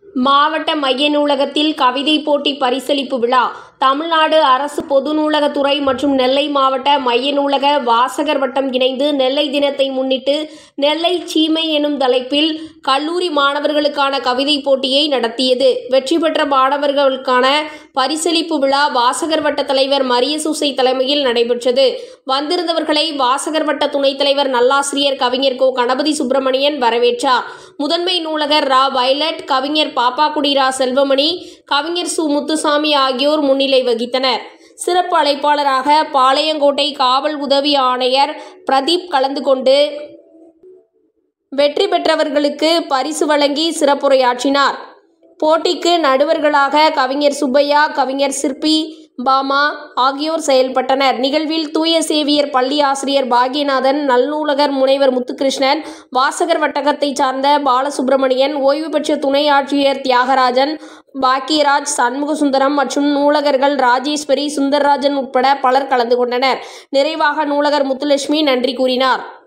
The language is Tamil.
மாவட்ட மைய நூலகத்தில் கவிதை போட்டி பரிசளிப்பு விழா. தமிழ்நாடு அரசு பொது நூலகத்துறை மற்றும் நெல்லை மாவட்ட மைய நூலக வாசகர் வட்டம் இணைந்து நெல்லை தினத்தை முன்னிட்டு நெல்லை சீமை எனும் தலைப்பில் கல்லூரி மாணவர்களுக்கான கவிதை போட்டியை நடத்தியது. வெற்றி பெற்ற மாணவர்களுக்கான பரிசளிப்பு விழா வாசகர் வட்ட தலைவர் மரியசூசை தலைமையில் நடைபெற்றது. வந்திருந்தவர்களை வாசகர் வட்ட துணைத் தலைவர் நல்லாசிரியர் கவிஞர் கோ. கணபதி சுப்பிரமணியன் வரவேற்றார். முதன்மை நூலகர் ரா. வயலட், கவிஞர் பாப்பாக்குடி ரா. செல்வமணி, கவிஞர் சு. முத்துசாமி ஆகியோர் முன்னிலை வகித்தனர். சிறப்பு அழைப்பாளராக பாளையங்கோட்டை காவல் உதவி ஆணையர் பிரதீப் கலந்து கொண்டு வெற்றி பெற்றவர்களுக்கு பரிசு வழங்கி சிறப்புரையாற்றினார். போட்டிக்கு நடுவர்களாக கவிஞர் சுப்பையா, கவிஞர் சிற்பி பாமா ஆகியோர் செயல்பட்டனர். நிகழ்வில் தூய சேவியர் பள்ளி ஆசிரியர் பாக்யநாதன், நல்நூலகர் முனைவர் முத்துகிருஷ்ணன், வாசகர் வட்டகத்தை சார்ந்த பாலசுப்பிரமணியன், ஓய்வு பெற்ற துணை ஆட்சியர் தியாகராஜன், பாக்கியராஜ், சண்முகசுந்தரம் மற்றும் நூலகர்கள் ராஜேஸ்வரி, சுந்தர்ராஜன் உட்பட பலர் கலந்து கொண்டனர். நிறைவாக நூலகர் முத்துலட்சுமி நன்றி கூறினார்.